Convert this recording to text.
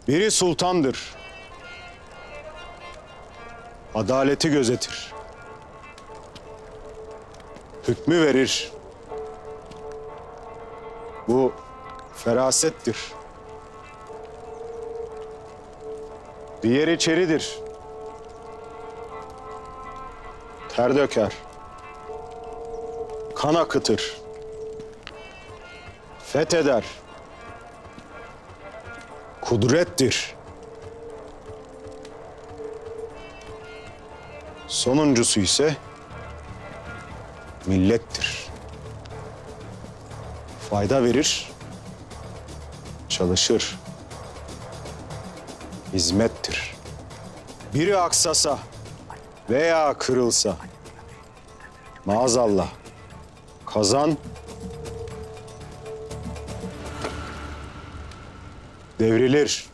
Biri sultandır. Adaleti gözetir. Hükmü verir. Bu ferasettir. Diğeri çeridir. Ter döker. Kan akıtır. Fetheder. Kudrettir. Sonuncusu ise millettir. Fayda verir, çalışır. Hizmettir. Biri aksasa veya kırılsa, maazallah, kazan devrilir.